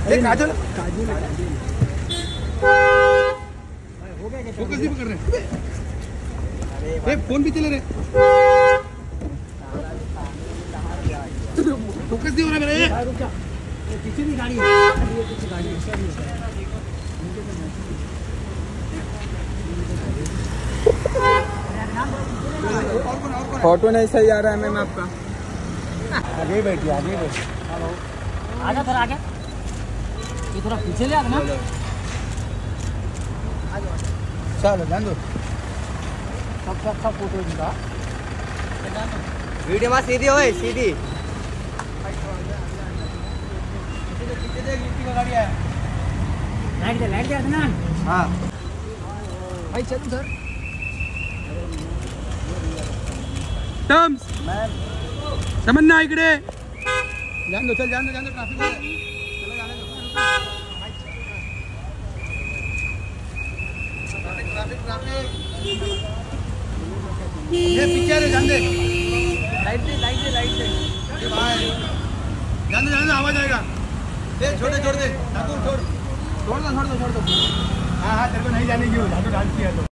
काजल focus नहीं पकड़ रहे। अरे फोन भी चले रहे। फोकस नहीं हो रहा मेरा। पीछे भी गाड़ी है, पीछे गाड़ी है। फोटो नहीं सही आ रहा है मैम आपका। आगे ही बैठिए, आगे ही बैठिए। आजा थोड़ा आगे, ये थोड़ा पीछे ले आना। चलो ध्यान दो। सब फोटो इनका वीडियो में सीधी होए सीधी। लाइट दे अदनान। हाँ भाई चलो सर। टर्म्स मैम तमन्ना इकडे जान दो, चल जान दो ट्रैफिक में चलो जाने दो। ट्रैफिक ये पीछे रे, जान दे। लाइट दे ये भाई जान दो आवाज आएगा। ए छोड़ दे ठाकुर, छोड़ दो। हाँ तेरे को नहीं जाने की, ठाकुर डांस किया तो